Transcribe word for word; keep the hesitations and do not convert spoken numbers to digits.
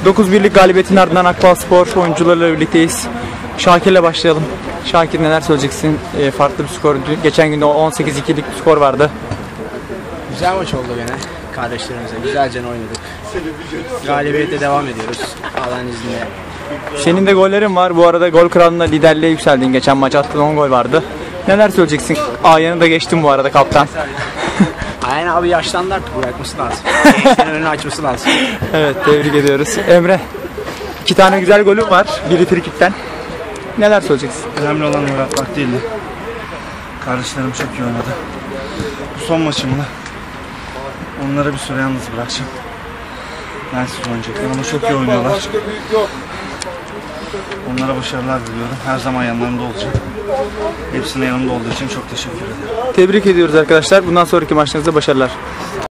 dokuz birlik galibiyetin ardından Akbalspor oyuncularıyla birlikteyiz. Şakir'le başlayalım. Şakir, neler söyleyeceksin? E, farklı bir skor. Geçen günde on sekiz ikilik bir skor vardı. Güzel maç oldu gene. Kardeşlerimize güzelce oynadık. Galibiyete devam ediyoruz. Allah'ın izniyle. Senin de gollerin var. Bu arada gol kralında liderliğe yükseldin. Geçen maç attığın on gol vardı. Neler söyleyeceksin? Ayağını da geçtin bu arada kaptan. Aynen abi, yaşlandı artık, bırakması lazım. Gençlerin önünü açması lazım. Evet, tebrik ediyoruz. Emre, iki tane güzel golün var. Biri frikikten. Neler söyleyeceksin? Önemli olan gol atmak değildi. Kardeşlerim çok iyi oynadı. Bu son maçımda onları bir süre yalnız bırakacağım. Ben siz oynayacaklar ama çok iyi oynuyorlar. Onlara başarılar diliyorum. Her zaman yanlarında olacağım. Hepsine yanımda olduğu için çok teşekkür ederim. Tebrik ediyoruz arkadaşlar. Bundan sonraki maçlarınızda başarılar.